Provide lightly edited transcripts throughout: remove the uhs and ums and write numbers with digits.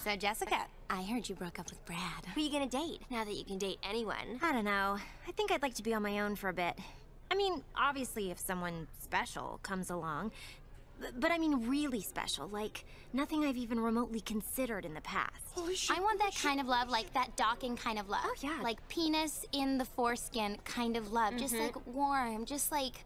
So, Jessica, I heard you broke up with Brad. Who are you gonna date, now that you can date anyone? I don't know. I think I'd like to be on my own for a bit. I mean, obviously if someone special comes along, but I mean really special, like nothing I've even remotely considered in the past. Holy shit. I want that kind of love, like that docking kind of love. Oh, yeah. Like penis in the foreskin kind of love. Just like warm, just like...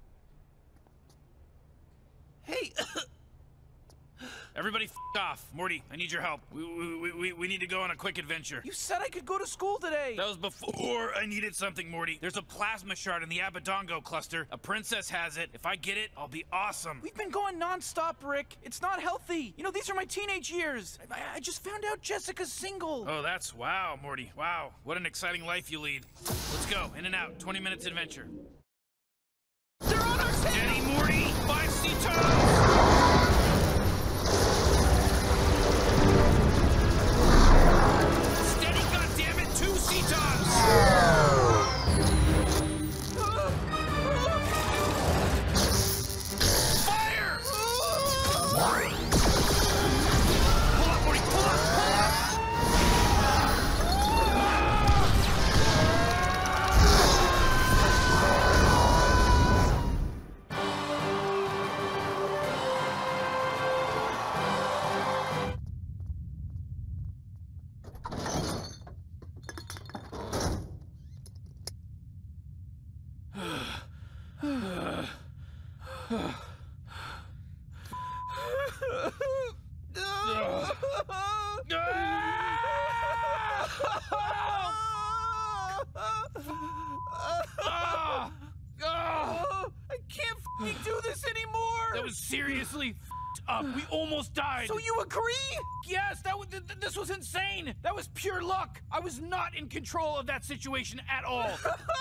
Hey! Everybody f off. Morty, I need your help. We need to go on a quick adventure. You said I could go to school today! That was before I needed something, Morty. There's a plasma shard in the Abadongo cluster. A princess has it. If I get it, I'll be awesome. We've been going non-stop, Rick. It's not healthy. You know, these are my teenage years. I just found out Jessica's single. Oh, that's wow, Morty. Wow. What an exciting life you lead. Let's go. In and out. 20 minutes adventure. They're on our tail! Steady, Morty! 5 C-turns! Steady, goddammit! 2 C-turns! Fire! Pull up, Morty! Pull up! Pull up! I can't f***ing do this anymore! That was seriously f***ed up. We almost died. So you agree? Yes, this was insane. That was pure luck. I was not in control of that situation at all.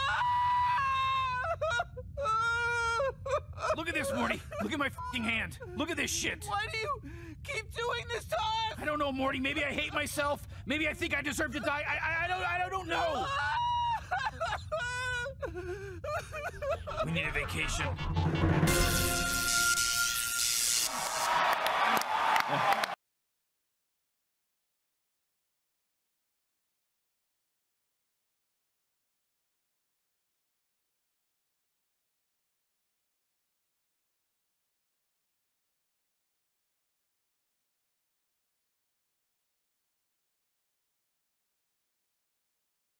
Look at this, Morty. Look at my f***ing hand. Look at this shit. Why do you keep doing this to us? I don't know, Morty. Maybe I hate myself. Maybe I think I deserve to die. I don't know. We need a vacation.